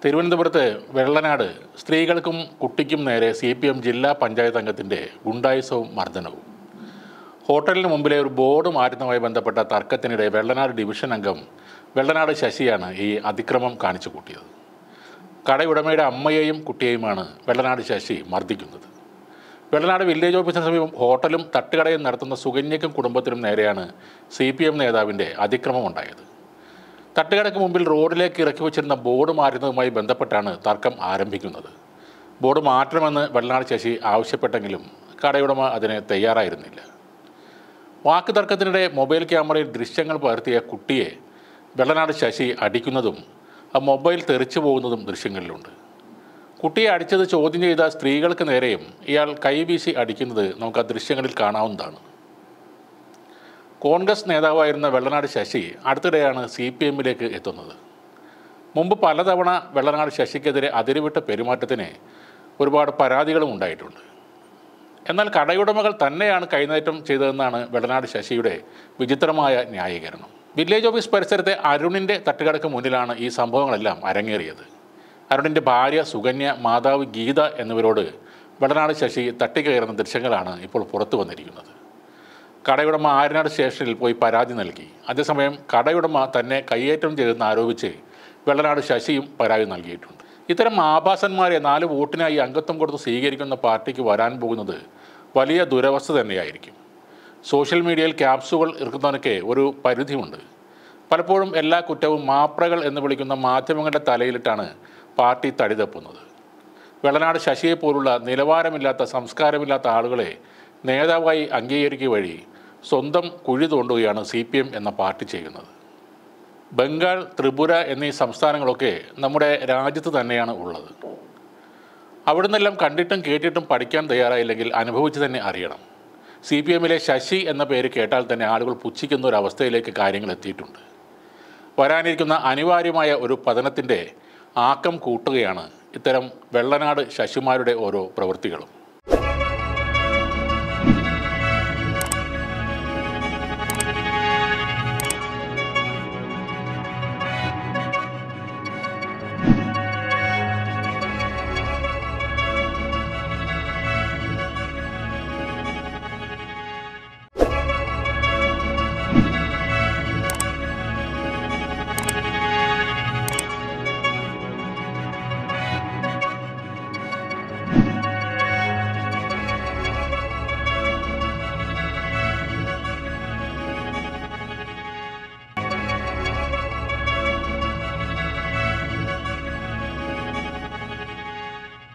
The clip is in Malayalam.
തിരുവനന്തപുരത്ത് വെള്ളനാട് സ്ത്രീകൾക്കും കുട്ടിക്കും നേരെ CPM ജില്ലാ പഞ്ചായത്ത് അംഗത്തിൻ്റെ ഗുണ്ടായിസവും മർദ്ദനവും. ഹോട്ടലിന് മുമ്പിലെ ഒരു ബോർഡ് മാറ്റുന്നതുമായി ബന്ധപ്പെട്ട തർക്കത്തിനിടെ വെള്ളനാട് ഡിവിഷൻ അംഗം വെള്ളനാട് ശശിയാണ് ഈ അതിക്രമം കാണിച്ചു കൂട്ടിയത്. കടയുടമയുടെ അമ്മയെയും കുട്ടിയെയുമാണ് വെള്ളനാട് ശശി മർദ്ദിക്കുന്നത്. വെള്ളനാട് വില്ലേജ് ഓഫീസിന് സമീപം ഹോട്ടലും തട്ടുകടയും നടത്തുന്ന സുകന്യയ്ക്കും കുടുംബത്തിനും നേരെയാണ് CPM നേതാവിൻ്റെ അതിക്രമം ഉണ്ടായത്. തട്ടുകടയ്ക്ക് മുമ്പിൽ റോഡിലേക്ക് ഇറക്കി വച്ചിരുന്ന ബോർഡ് മാറ്റുന്നതുമായി ബന്ധപ്പെട്ടാണ് തർക്കം ആരംഭിക്കുന്നത്. ബോർഡ് മാറ്റണമെന്ന് വെള്ളനാട് ശശി ആവശ്യപ്പെട്ടെങ്കിലും കടയുടമ അതിന് തയ്യാറായിരുന്നില്ല. വാക്ക് തർക്കത്തിനിടെ മൊബൈൽ ക്യാമറയിൽ ദൃശ്യങ്ങൾ പകർത്തിയ കുട്ടിയെ വെള്ളനാട് ശശി അടിക്കുന്നതും ആ മൊബൈൽ തെറിച്ചു പോകുന്നതും ദൃശ്യങ്ങളിലുണ്ട്. കുട്ടിയെ അടിച്ചത് ചോദ്യം ചെയ്ത സ്ത്രീകൾക്ക് നേരെയും ഇയാൾ കൈവീശി അടിക്കുന്നത് നമുക്ക് ആ ദൃശ്യങ്ങളിൽ കാണാവുന്നതാണ്. കോൺഗ്രസ് നേതാവായിരുന്ന വെള്ളനാട് ശശി അടുത്തിടെയാണ് CPMലേക്ക് എത്തുന്നത്. മുമ്പ് പലതവണ വെള്ളനാട് ശശിക്കെതിരെ അതിരുവിട്ട പെരുമാറ്റത്തിന് ഒരുപാട് പരാതികളും ഉണ്ടായിട്ടുണ്ട്. എന്നാൽ കടയുടമകൾ തന്നെയാണ് കൈനീട്ടം ചെയ്തതെന്നാണ് വെള്ളനാട് ശശിയുടെ വിചിത്രമായ ന്യായീകരണം. വില്ലേജ് ഓഫീസ് പരിസരത്തെ അരുണിൻ്റെ തട്ടുകടയ്ക്ക് മുന്നിലാണ് ഈ സംഭവങ്ങളെല്ലാം അരങ്ങേറിയത്. അരുണിൻ്റെ ഭാര്യ സുകന്യ, മാതാവ് ഗീത എന്നിവരോട് വെള്ളനാട് ശശി തട്ടിക്കയറുന്ന ദൃശ്യങ്ങളാണ് ഇപ്പോൾ പുറത്തു വന്നിരിക്കുന്നത്. കടയുടമ ആര്യനാട് സ്റ്റേഷനിൽ പോയി പരാതി നൽകി. അതേസമയം കടയുടമ തന്നെ കയ്യേറ്റം ചെയ്തെന്ന് ആരോപിച്ച് വെള്ളനാട് ശശിയും പരാതി നൽകിയിട്ടുണ്ട്. ഇത്തരം ആഭാസന്മാരെ 4 വോട്ടിനായി അംഗത്വം കൊടുത്ത് സ്വീകരിക്കുന്ന പാർട്ടിക്ക് വരാൻ പോകുന്നത് വലിയ ദുരവസ്ഥ തന്നെയായിരിക്കും. സോഷ്യൽ മീഡിയയിൽ ക്യാപ്സുകൾ ഇറക്കുന്നതിനൊക്കെ ഒരു പരിധിയുണ്ട്. പലപ്പോഴും എല്ലാ കുറ്റവും മാപ്രകൾ എന്ന് വിളിക്കുന്ന മാധ്യമങ്ങളുടെ തലയിലിട്ടാണ് പാർട്ടി തടിതപ്പുന്നത്. വെള്ളനാട് ശശിയെ പോലുള്ള നിലവാരമില്ലാത്ത, സംസ്കാരമില്ലാത്ത ആളുകളെ നേതാവായി അംഗീകരിക്കുക വഴി സ്വന്തം കുഴി തോണ്ടുകയാണ് CPM എന്ന പാർട്ടി ചെയ്യുന്നത്. ബംഗാൾ, ത്രിപുര എന്നീ സംസ്ഥാനങ്ങളൊക്കെ നമ്മുടെ രാജ്യത്ത് തന്നെയാണ് ഉള്ളത്. അവിടെ നിന്നെല്ലാം കണ്ടിട്ടും കേട്ടിട്ടും പഠിക്കാൻ തയ്യാറായില്ലെങ്കിൽ അനുഭവിച്ച് തന്നെ അറിയണം. CPMലെ ശശി എന്ന പേര് കേട്ടാൽ തന്നെ ആളുകൾ പുച്ഛിക്കുന്ന ഒരു അവസ്ഥയിലേക്ക് കാര്യങ്ങൾ എത്തിയിട്ടുണ്ട്. വരാനിരിക്കുന്ന അനിവാര്യമായ ഒരു പതനത്തിൻ്റെ ആക്കം കൂട്ടുകയാണ് ഇത്തരം വെള്ളനാട് ശശിമാരുടെ ഓരോ പ്രവൃത്തികളും.